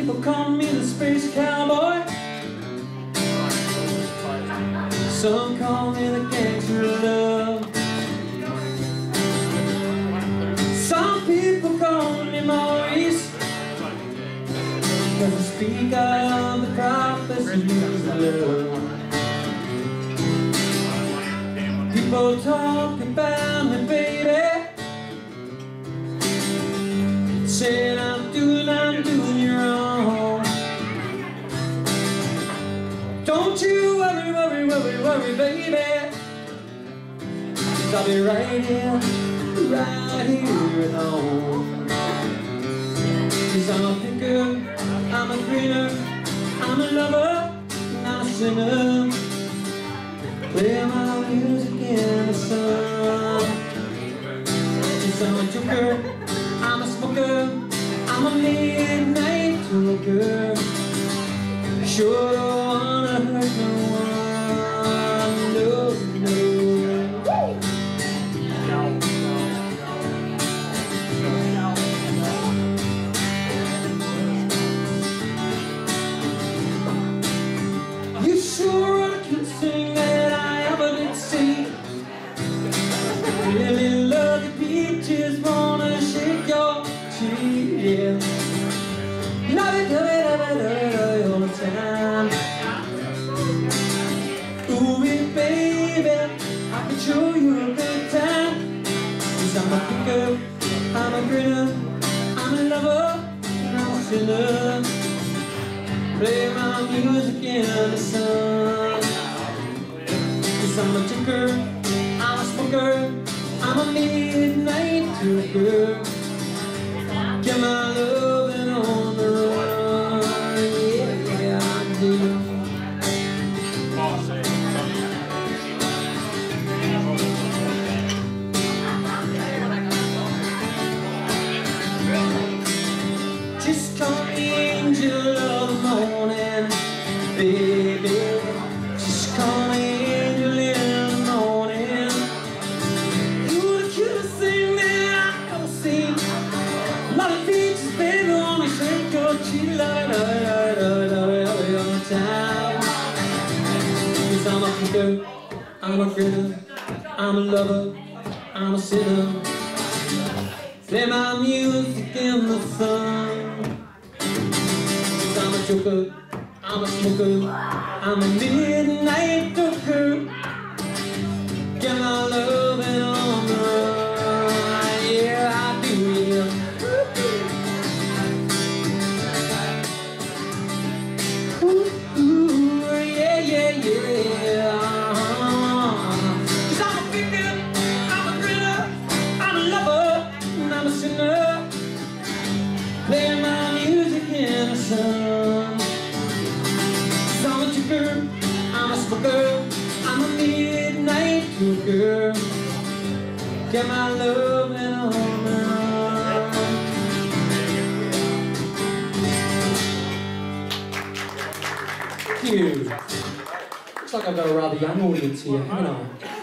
people call me the space cowboy. Some call me the gangster of love. Some people call me Maurice, 'cause I speak of the prophecies of love. People talk about me, baby, saying I'm doing you wrong. Don't you worry, baby, 'cause I'll be right here at home. 'Cause I'm a picker, I'm a greener, I'm a lover, not a sinner. Play my music in the sun. 'Cause I'm a joker, I'm a smoker, I'm a midnight talker. Sure don't wanna hurt no one, no, no. You sure are the cutest thing that I ever did see. Really love the peaches, wanna shake your cheek, yeah. Love it all the time. Ooh, baby, I can show you a good time. 'Cause I'm a picker, I'm a grinner, I'm a lover, I'm a sinner. Play my music in the sun. 'Cause I'm a drinker, I'm a smoker, I'm a midnight talker. Get my loving on the run, yeah, I do. Just call me angel of the morning, baby. Just call me angel in the morning. You're the cutest thing that I ever seen. Lot of features, baby, wanna shake your cheek, love it all the time. 'Cause I'm a picker, I'm a grinner, I'm a lover, I'm a sinner. Play my music in the sun. 'Cause I'm a joker, I'm a smoker, I'm a midnight talker. Get my loving on the run, yeah, I do, yeah. Ooh, yeah, yeah, yeah. 'Cause I'm a picker, I'm a grinner, I'm a lover, and I'm a sinner. Play my music in the sun. 'Cause I'm a drinker, I'm a smoker, I'm a midnight talker. Get my loving on the run. Thank you. Looks like I've got a rather young audience here, haven't I?